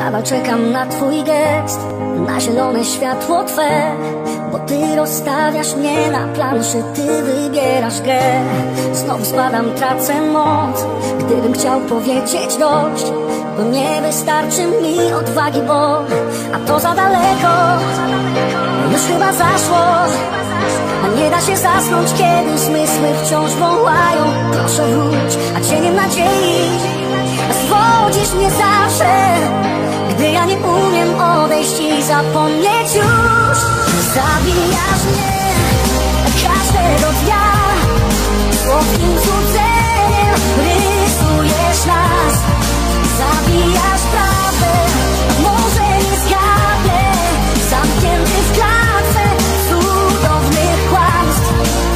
Nadal czekam na twój gest, na zielone światło twe, bo ty rozstawiasz mnie na planszy, ty wybierasz grę. Znowu spadam, tracę moc, gdybym chciał powiedzieć dość, to nie wystarczy mi odwagi, bo a to za daleko, już chyba zaszło. A nie da się zasnąć, kiedy zmysły wciąż wołają. Proszę wróć, a cieniem nadziei zwodzisz mnie zawsze, gdy ja nie umiem odejść i zapomnieć już. Zabijasz mnie każdego dnia słodkim cudzeniem, rysujesz nas. Zabijasz prawdę, może nie zgadnę, zamknięty w klatce cudownych kłamstw.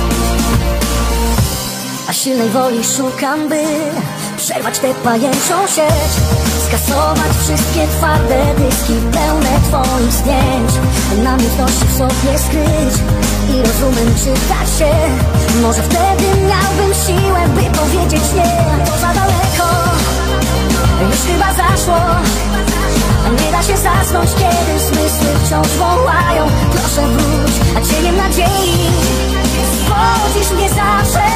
A silnej woli szukam, by przerwać tę pajęczą sieć, skasować wszystkie twarde dyski pełne twoich zdjęć, namiętności w sobie skryć i rozumem czytać się. Może wtedy miałbym siłę, by powiedzieć nie. To za daleko, już chyba zaszło. A nie da się zasnąć, kiedy zmysły wciąż wołają. Proszę wróć, a cieniem nadziei zwodzisz mnie zawsze.